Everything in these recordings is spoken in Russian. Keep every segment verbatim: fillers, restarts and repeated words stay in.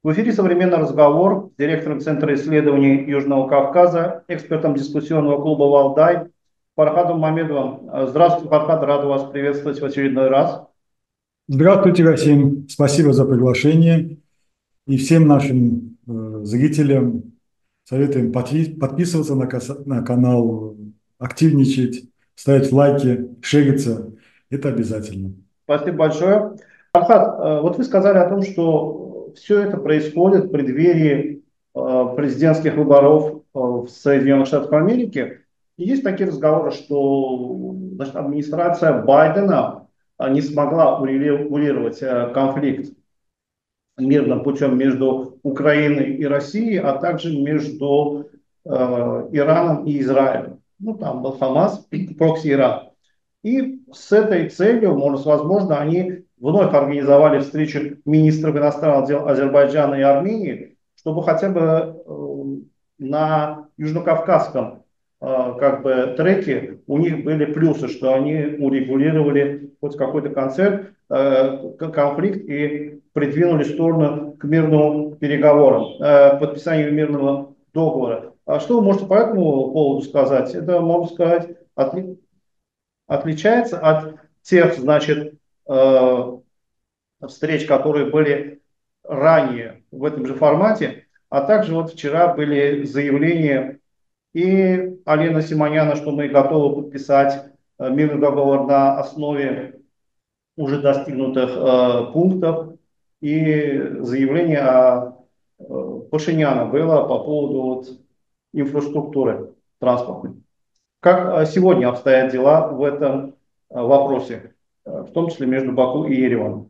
В эфире «Современный разговор» с директором Центра исследований Южного Кавказа, экспертом дискуссионного клуба «Валдай» Фархадом Мамедовым. Здравствуйте, Фархад, рад вас приветствовать в очередной раз. Здравствуйте, Расим. Спасибо за приглашение. И всем нашим э, зрителям советуем подпи- подписываться на, каса- на канал, активничать, ставить лайки, шериться. Это обязательно. Спасибо большое. Фархад, э, вот вы сказали о том, что все это происходит в преддверии э, президентских выборов э, в Соединенных Штатах Америки. И есть такие разговоры, что, значит, администрация Байдена э, не смогла урегулировать э, конфликт мирным путем между Украиной и Россией, а также между э, Ираном и Израилем. Ну, там был Хамас, прокси Иран. И с этой целью, может, возможно, они вновь организовали встречу министров иностранных дел Азербайджана и Армении, чтобы хотя бы э, на Южнокавказском э, как бы треке у них были плюсы, что они урегулировали хоть какой-то концерт, э, конфликт и придвинули сторону к мирным переговорам, э, подписанию мирного договора. А что вы можете по этому поводу сказать? Это, можно сказать, отли- отличается от тех, значит, э, встреч, которые были ранее в этом же формате, а также вот вчера были заявления и Алена Симоняна, что мы готовы подписать э, мирный договор на основе уже достигнутых э, пунктов, и заявление о, э, Пашиняна было по поводу вот, инфраструктуры транспортной. Как э, сегодня обстоят дела в этом э, вопросе, э, в том числе между Баку и Ереваном?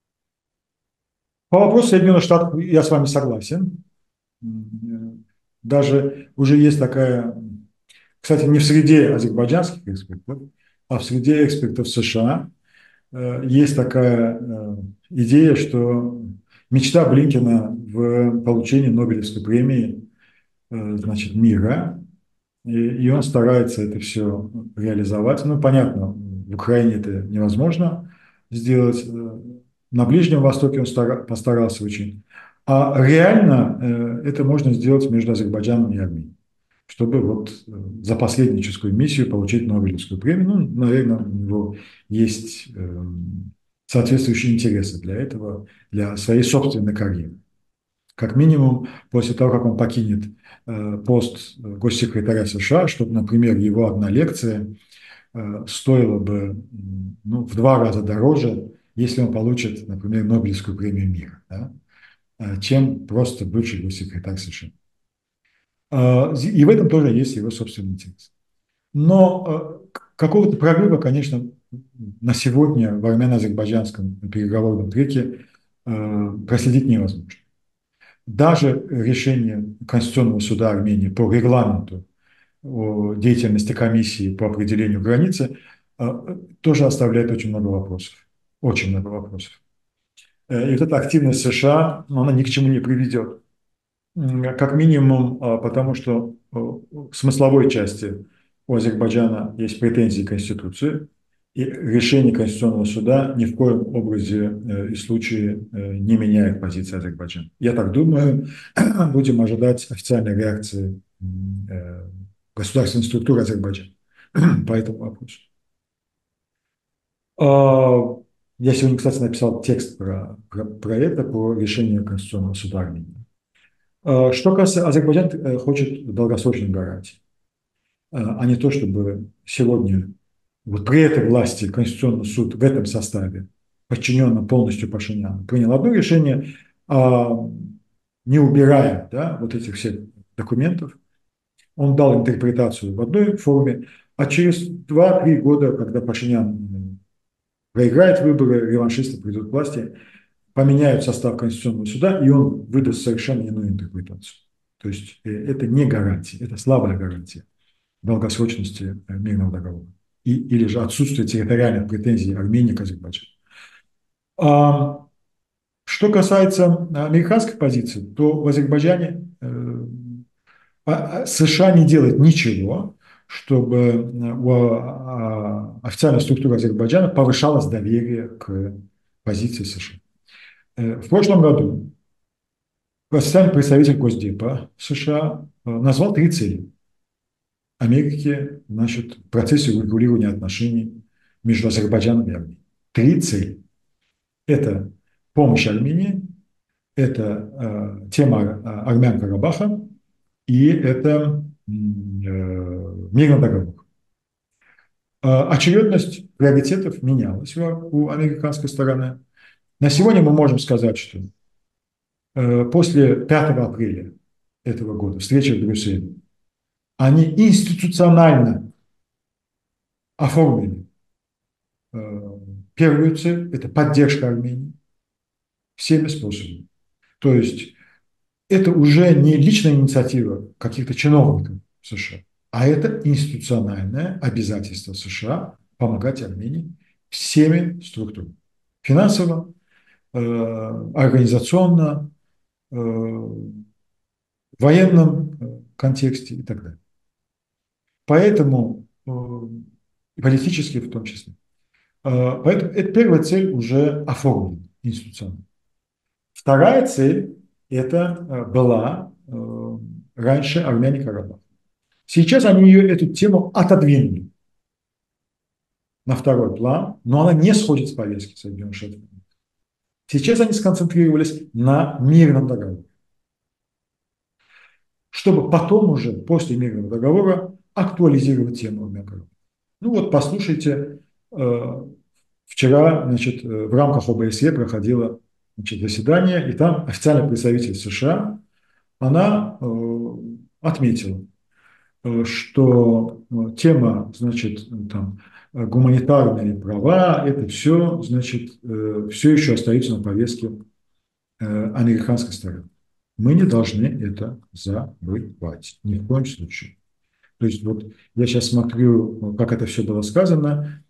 По вопросу Соединенных Штатов я с вами согласен. М, Даже уже есть такая, кстати, не в среде азербайджанских экспертов, а в среде экспертов США, э, есть такая э, идея, что мечта Блинкена в получении Нобелевской премии, э, значит, мира, и, и он старается это все реализовать. Ну, понятно, в Украине это невозможно сделать, э, на Ближнем Востоке он стара- постарался очень. А реально э, это можно сделать между Азербайджаном и Арменией, чтобы вот э, за посредническую миссию получить Нобелевскую премию. Ну, наверное, у него есть э, соответствующие интересы для этого, для своей собственной карьеры. Как минимум, после того, как он покинет э, пост госсекретаря США, чтобы, например, его одна лекция э, стоила бы м, ну, в два раза дороже, если он получит, например, Нобелевскую премию мира, да, э, чем просто бывший госсекретарь США. Э, И в этом тоже есть его собственный интерес. Но э, какого-то прорыва, конечно, на сегодня в армяно-азербайджанском переговорном треке э, проследить невозможно. Даже решение Конституционного суда Армении по регламенту о деятельности комиссии по определению границы э, тоже оставляет очень много вопросов. Очень много вопросов. Э, И вот эта активность США, ну, она ни к чему не приведет. М, Как минимум, а, потому что э, в смысловой части у Азербайджана есть претензии к Конституции, и решение Конституционного суда ни в коем образе э, и случае э, не меняет позиции Азербайджана. Я так думаю, будем ожидать официальной реакции м, э, государственной структуры Азербайджана по этому вопросу. А, Я сегодня, кстати, написал текст про, про, про это, по решению Конституционного суда Армении. Э, Что касается, Азербайджан э, хочет долгосрочных гарантий, э, а не то, чтобы сегодня вот при этой власти Конституционный суд в этом составе, подчиненном полностью Пашиняну, принял одно решение, а, не убирая, да, вот этих всех документов. Он дал интерпретацию в одной форме, а через два-три года, когда Пашинян проиграет выборы, реваншисты придут к власти, поменяют состав Конституционного суда, и он выдаст совершенно иную интерпретацию. То есть э, это не гарантия, это слабая гарантия долгосрочности э, мирного договора. И, или же отсутствие территориальных претензий Армении к Азербайджану. А, что касается американской позиции, то в Азербайджане э, а- а США не делает ничего, чтобы э, у а, официальной структуры Азербайджана повышалось доверие к позиции США. Э, В прошлом году Официальный представитель Госдепа США назвал три цели Америки, значит, в процессе урегулирования отношений между Азербайджаном и Арменией. Три цели. Это помощь Армении, это э, тема армян Карабаха и это э, мирный договор. Э, очередность приоритетов менялась у американской стороны. На сегодня мы можем сказать, что э, после пятого апреля этого года, встречи в Брюсселе, они институционально оформили э, первую цель – это поддержка Армении всеми способами. То есть это уже не личная инициатива каких-то чиновников США, а это институциональное обязательство США помогать Армении всеми структурами. Финансово, э, организационно, э, в военном э, контексте и так далее. Поэтому, э, политически в том числе. Э, поэтому эта первая цель уже оформлена институционально. Вторая цель – это э, была э, раньше армяне Карабах. Сейчас они ее, эту тему отодвинули на второй план, но она не сходит с повестки Соединенных Штатов. Сейчас они сконцентрировались на мирном договоре, чтобы потом уже, после мирного договора, актуализировать тему армян Карабаха. Ну вот, послушайте, э, вчера, значит, в рамках О Б С Е проходило, значит, заседание, и там официальный представитель США, она э, отметила, что тема, значит, там, гуманитарные права, это все, значит, все еще остается на повестке американской стороны. Мы не должны это забывать, ни в коем случае. То есть вот я сейчас смотрю, как это все было сказано.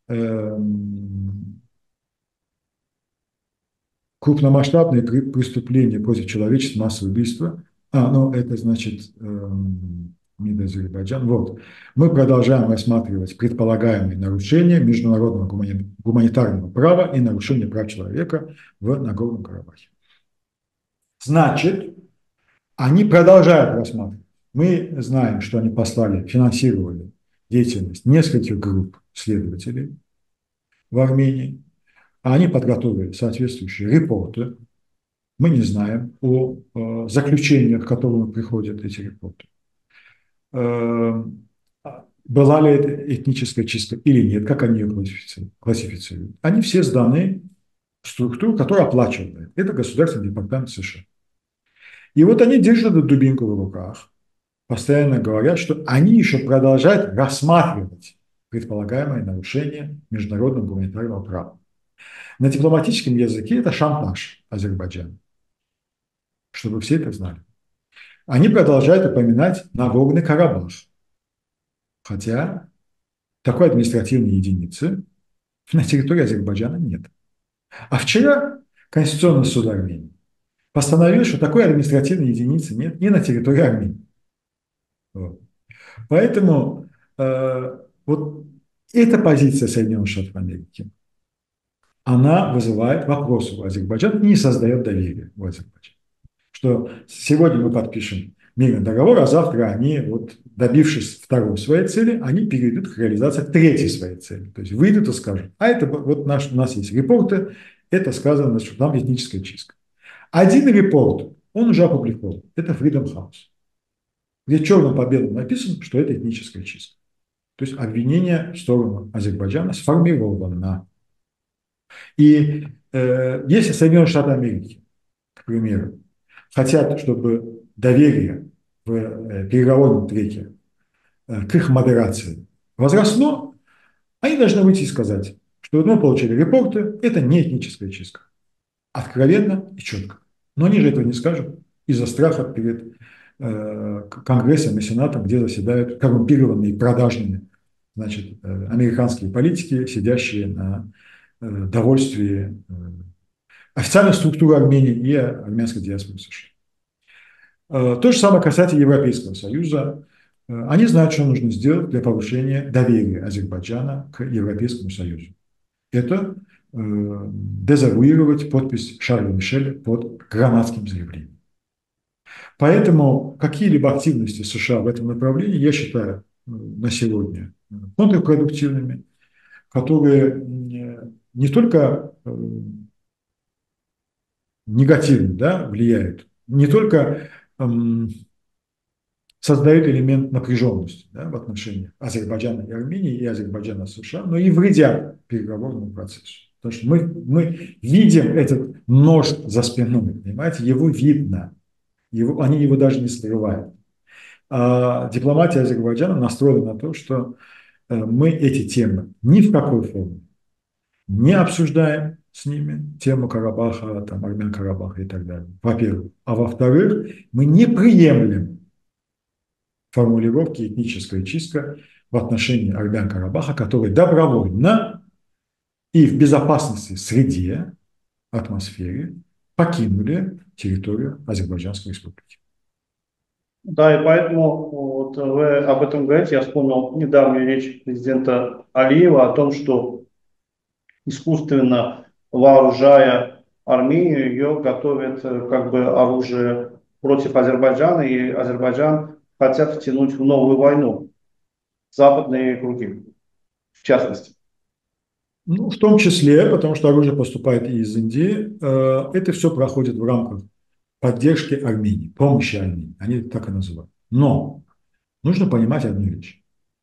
Крупномасштабные преступления против человечества, массовые убийства. А, ну это значит МИД Азербайджан. Вот. Мы продолжаем рассматривать предполагаемые нарушения международного гуманитарного права и нарушения прав человека в Нагорном Карабахе. Значит, они продолжают рассматривать. Мы знаем, что они послали, финансировали деятельность нескольких групп следователей в Армении. Они подготовили соответствующие репорты. Мы не знаем о, о заключениях, к которым приходят эти репорты. Э, была ли это этническая чистка или нет, как они ее классифицируют. Они все сданы в структуру, которая оплачивает. Это Государственный департамент США. И вот они держат эту дубинку в руках, постоянно говорят, что они еще продолжают рассматривать предполагаемые нарушения международного гуманитарного права. На дипломатическом языке это шантаж Азербайджана, чтобы все это знали. Они продолжают упоминать Нагорный Карабах, хотя такой административной единицы на территории Азербайджана нет. А вчера Конституционный суд Армении постановил, что такой административной единицы нет и на территории Армении. Вот. Поэтому э, вот эта позиция Соединенных Штатов Америки, она вызывает вопросы у Азербайджана и не создает доверия у Азербайджана. Что сегодня мы подпишем мирный договор, а завтра они, вот, добившись второй своей цели, они перейдут к реализации третьей своей цели. То есть выйдут и скажут, а это вот наш, у нас есть репорты, это сказано, что там этническая чистка. Один репорт, он уже опубликован, это Freedom House, где черным по белому написано, что это этническая чистка. То есть обвинение в сторону Азербайджана сформировано. И э, если Соединенные Штаты Америки, к примеру, хотят, чтобы доверие в э, переговорном треке э, к их модерации возросло, они должны выйти и сказать, что мы получили репорты, это не этническая чистка. Откровенно и четко. Но они же этого не скажут из-за страха перед э, Конгрессом и Сенатом, где заседают коррумпированные, продажные, значит, э, американские политики, сидящие на э, довольствии э, официальной структуры Армении и армянской диаспоры США. Э, то же самое касается Европейского Союза. Э, они знают, что нужно сделать для повышения доверия Азербайджана к Европейскому Союзу. Это э, дезавуировать подпись Шарля Мишеля под гранадским заявлением. Поэтому какие-либо активности США в этом направлении, я считаю, на сегодня контрпродуктивными, которые не только негативно, да, влияют, не только эм, создают элемент напряженности, да, в отношениях Азербайджана и Армении, и Азербайджана с США, но и вредят переговорному процессу. Потому что мы, мы видим этот нож за спиной, понимаете, его видно, его, они его даже не скрывают. А дипломатия Азербайджана настроена на то, что э, мы эти темы ни в какой форме не обсуждаем с ними, тему Карабаха, там, армян Карабаха и так далее, во-первых. А во-вторых, мы не приемлем формулировки этническая чистка в отношении армян Карабаха, которые добровольно и в безопасности среде, атмосфере покинули территорию Азербайджанской республики. Да, и поэтому вот вы об этом говорите. Я вспомнил недавнюю речь президента Алиева о том, что искусственно вооружая Армению, ее готовят э, как бы оружие против Азербайджана, и Азербайджан хотят втянуть в новую войну, западные круги, в частности. Ну, в том числе, потому что оружие поступает и из Индии, э, это все проходит в рамках поддержки Армении, помощи Армении, они это так и называют. Но нужно понимать одну вещь,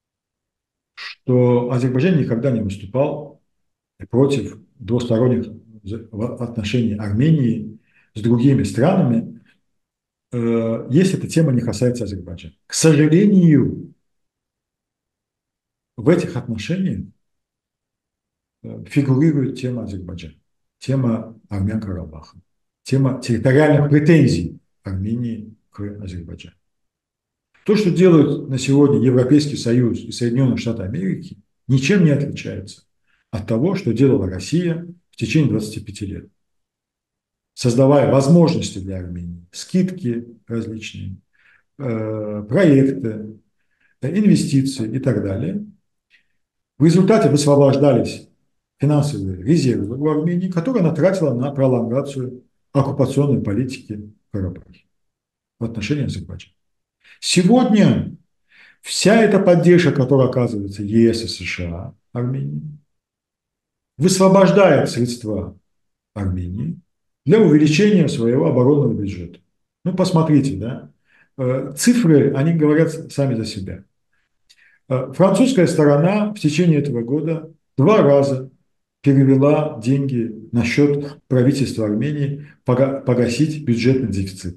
что Азербайджан никогда не выступал против двусторонних отношений Армении с другими странами, э, если эта тема не касается Азербайджана. К сожалению, в этих отношениях э, фигурирует тема Азербайджана, тема армян Карабаха, тема территориальных претензий Армении к Азербайджану. То, что делают на сегодня Европейский Союз и Соединенные Штаты Америки, ничем не отличается от того, что делала Россия в течение двадцати пяти лет, создавая возможности для Армении, скидки различные, э, проекты, инвестиции и так далее. В результате высвобождались финансовые резервы в Армении, которые она тратила на пролонгацию оккупационной политики в Карабахе в отношении Азербайджана. Сегодня вся эта поддержка, которая оказывается ЕС и США Армении, высвобождает средства Армении для увеличения своего оборонного бюджета. Ну, посмотрите, да, цифры, они говорят сами за себя. Французская сторона в течение этого года два раза перевела деньги на счет правительства Армении погасить бюджетный дефицит.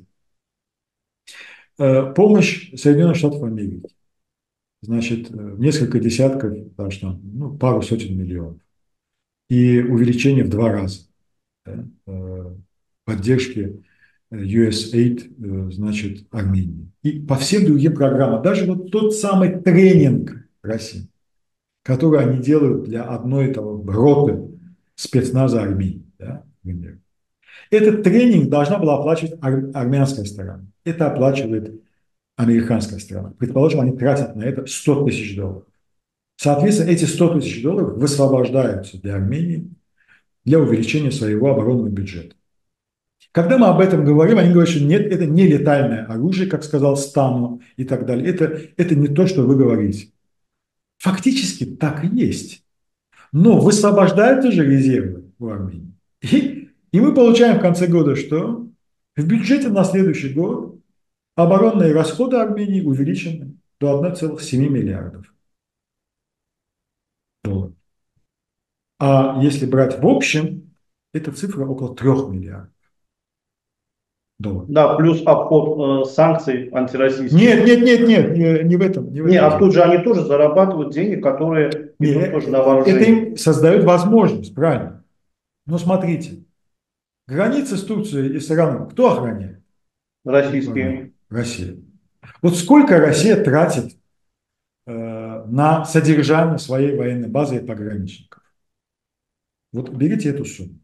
Помощь Соединенных Штатов Америки, значит, несколько десятков, даже там, ну, пару сотен миллионов. И увеличение в два раза, да, поддержки ю эс эй ай ди, значит, Армении. И по всем другим программам, даже вот тот самый тренинг России, который они делают для одной того роты спецназа Армении, да, например. Этот тренинг должна была оплачивать ар- армянская сторона. Это оплачивает американская сторона. Предположим, они тратят на это сто тысяч долларов. Соответственно, эти сто тысяч долларов высвобождаются для Армении для увеличения своего оборонного бюджета. Когда мы об этом говорим, они говорят, что нет, это не летальное оружие, как сказал Стану и так далее. Это, это не то, что вы говорите. Фактически так и есть. Но высвобождаются же резервы в Армении. И, и мы получаем в конце года, что в бюджете на следующий год оборонные расходы Армении увеличены до одного целых семи миллиардов долларов. А если брать в общем, эта цифра около трёх миллиардов долларов. Да, плюс обход э, санкций антироссийских. Нет, нет, нет, нет, не, не в этом. Не, в Не, этом а тут же они тоже зарабатывают деньги, которые идут нет, тоже на это вооружение. им создает возможность, правильно. Но смотрите, границы с Турцией и с Ираном кто охраняет? Российские. Россия. Вот сколько Россия тратит э, на содержание своей военной базы и пограничников? Вот берите эту сумму.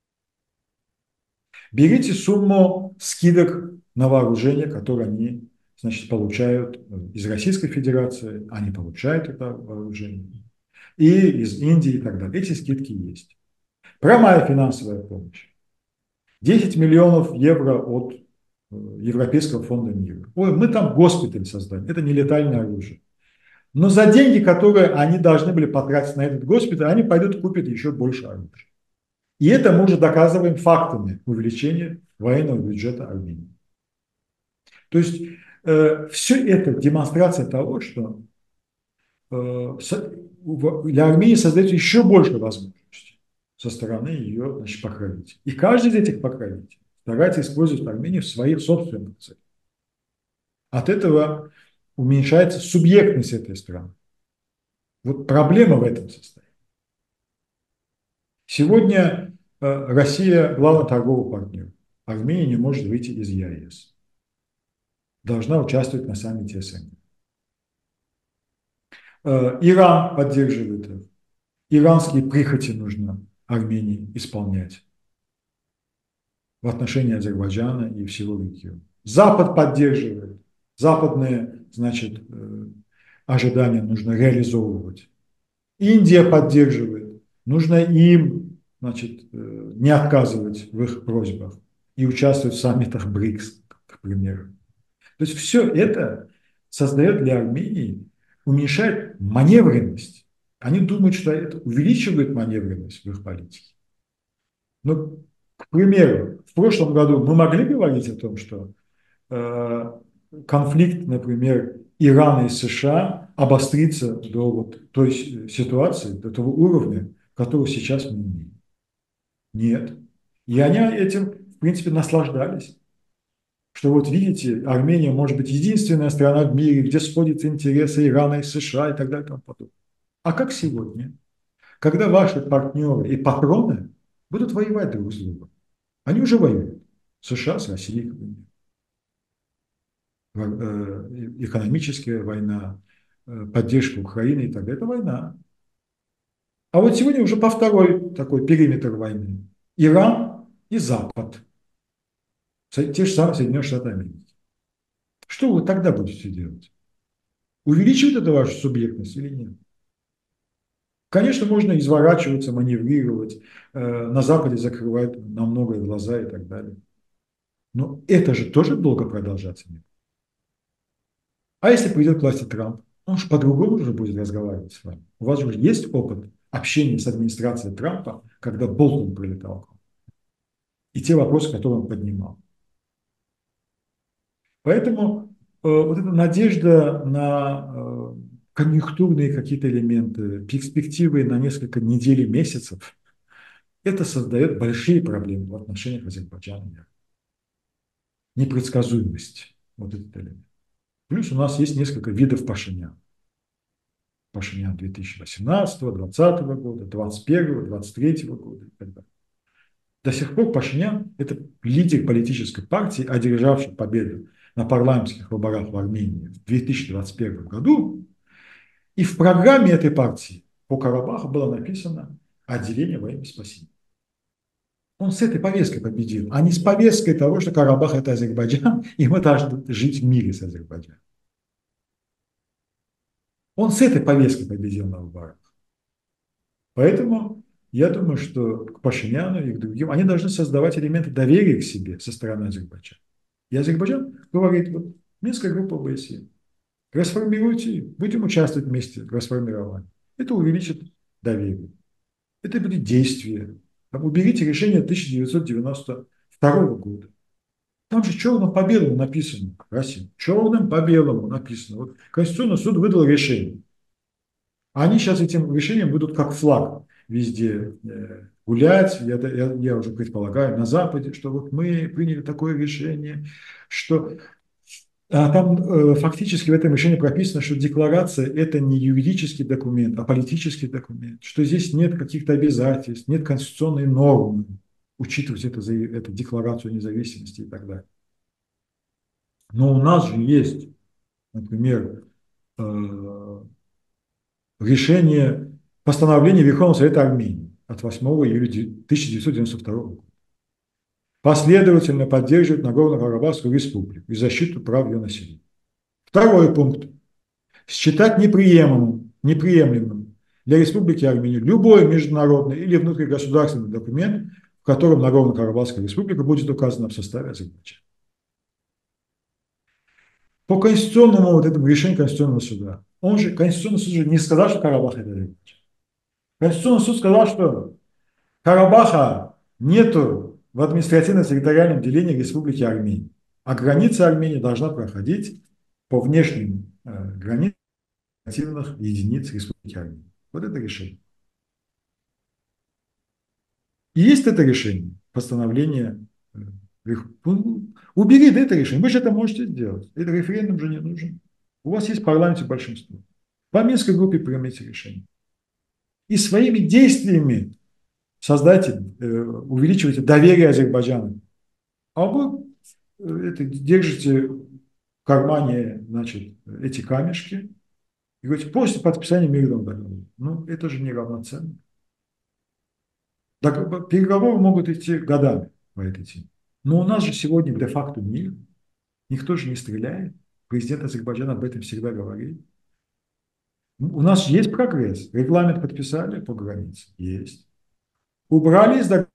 Берите сумму скидок на вооружение, которые они, значит, получают из Российской Федерации, они получают это вооружение, и из Индии и так далее. Эти скидки есть. Прямая финансовая помощь. десять миллионов евро от Европейского фонда мира. Ой, мы там госпиталь создали. Это не летальное оружие. Но за деньги, которые они должны были потратить на этот госпиталь, они пойдут и купят еще больше оружия. И это мы уже доказываем фактами увеличения военного бюджета Армении. То есть э, все это демонстрация того, что э, для Армении создается еще больше возможностей со стороны ее, значит, покровителей. И каждый из этих покровителей старается использовать Армению в своих собственных целях. От этого уменьшается субъектность этой страны. Вот проблема в этом состоит. Сегодня э, Россия главный торговый партнер. Армения не может выйти из ЕАЭС. Должна участвовать на саммите СНГ. Э, Иран поддерживает это. Иранские прихоти нужно Армении исполнять в отношении Азербайджана и всего региона. Запад поддерживает. Западные, значит, э, ожидания нужно реализовывать. Индия поддерживает. Нужно им, значит, э, не отказывать в их просьбах и участвовать в саммитах БРИКС, к примеру. То есть все это создает для Армении, уменьшает маневренность. Они думают, что это увеличивает маневренность в их политике. Но, к примеру, в прошлом году мы могли говорить о том, что э, конфликт, например, Ирана и США обострится до вот той ситуации, до того уровня, которого сейчас мы имеем. Нет. И они этим, в принципе, наслаждались. Что вот видите, Армения может быть единственная страна в мире, где сходятся интересы Ирана и США и так далее и тому подобное. А как сегодня? Когда ваши партнеры и патроны будут воевать друг с другом. Они уже воюют. США с Россией, к примеру. Экономическая война, поддержка Украины и так далее. Это война. А вот сегодня уже по второй такой периметр войны. Иран и Запад. Те же самые Соединенные Штаты Америки. Что вы тогда будете делать? Увеличивает это вашу субъектность или нет? Конечно, можно изворачиваться, маневрировать. На Западе закрывают на многое глаза и так далее. Но это же тоже долго продолжаться не будет. А если придет к власти Трамп, он же по-другому уже будет разговаривать с вами. У вас же есть опыт общения с администрацией Трампа, когда Болтон прилетал к вам. И те вопросы, которые он поднимал. Поэтому э, вот эта надежда на э, конъюнктурные какие-то элементы, перспективы на несколько недель и месяцев, это создает большие проблемы в отношениях Азербайджана. Непредсказуемость. Вот этот элемент. Плюс у нас есть несколько видов Пашиняна. Пашинян две тысячи восемнадцатого, двадцатого года, двадцать первого, двадцать третьего года и так далее. До сих пор Пашинян – это лидер политической партии, одержавший победу на парламентских выборах в Армении в две тысячи двадцать первом году. И в программе этой партии по Карабаху было написано «Отделение во имя спасения». Он с этой повесткой победил, а не с повесткой того, что Карабах – это Азербайджан, и мы должны жить в мире с Азербайджаном. Он с этой повесткой победил на выборах. Поэтому я думаю, что к Пашиняну и к другим, они должны создавать элементы доверия к себе со стороны Азербайджана. И Азербайджан говорит, вот, Минская группа ОБСЕ, расформируйте, будем участвовать вместе в расформировании. Это увеличит доверие. Это будет действие. Там, уберите решение тысяча девятьсот девяносто второго года. Там же черным по белому написано, Россия, черным по белому написано. Вот Конституционный суд выдал решение. А они сейчас этим решением будут как флаг везде э, гулять. Я, я, я уже предполагаю, на Западе, что вот мы приняли такое решение, что... А там э, фактически в этом решении прописано, что декларация – это не юридический документ, а политический документ, что здесь нет каких-то обязательств, нет конституционной нормы учитывать это, эту декларацию независимости и так далее. Но у нас же есть, например, э, решение постановления Верховного Совета Армении от восьмого июля тысяча девятьсот девяносто второго года. Последовательно поддерживает Нагорно-Карабахскую республику и защиту прав ее населения. Второй пункт. Считать неприемлемым, неприемлемым для Республики Армения любой международный или внутригосударственный документ, в котором Нагорно-Карабахская республика будет указана в составе Азербайджана. по конституционному вот этому решению Конституционного суда, он же, Конституционный суд же не сказал, что Карабах это Азербайджан. Конституционный суд сказал, что Карабаха нету в административно-территориальном делении Республики Армения, а граница Армении должна проходить по внешним э, границам административных единиц Республики Армения. Вот это решение. И есть это решение, постановление. Убери это решение, вы же это можете сделать. Это референдум же не нужен. У вас есть в парламенте большинство. По Минской группе примите решение. И своими действиями создайте, увеличивайте доверие Азербайджана. А вы это, держите в кармане, значит, эти камешки и говорите, после подписания мирного договора. Ну, это же неравноценно. Переговоры могут идти годами по этой теме. Но у нас же сегодня де-факто мир. Никто же не стреляет. Президент Азербайджана об этом всегда говорит. У нас же есть прогресс. Регламент подписали по границе? Есть. Убрали из договора,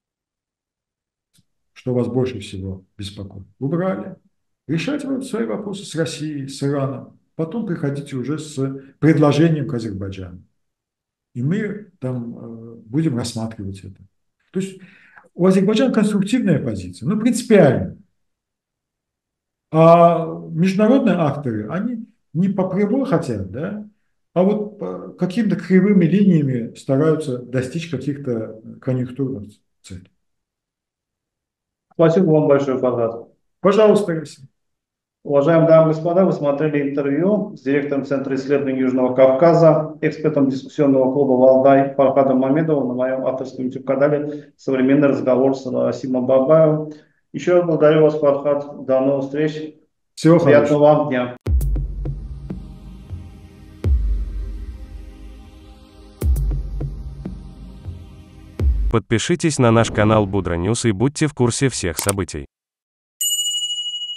что вас больше всего беспокоит? Убрали. Решайте свои вопросы с Россией, с Ираном. Потом приходите уже с предложением к Азербайджану. И мы там э, будем рассматривать это. То есть у Азербайджана конструктивная позиция, но принципиальная. А международные акторы, они не по прямой хотят, да, а вот по какими-то кривыми линиями стараются достичь каких-то конъюнктурных целей. Спасибо вам большое, Фархад. Пожалуйста, Россия. Уважаемые дамы и господа, вы смотрели интервью с директором Центра исследований Южного Кавказа, экспертом дискуссионного клуба «Валдай» Фархадом Мамедовым на моем авторском YouTube-канале «Современный разговор» с Расимом Бабаевым. Еще раз благодарю вас, Фархад. До новых встреч. Всего Приятного хорошего. вам дня. Подпишитесь на наш канал Будра Ньюс и будьте в курсе всех событий.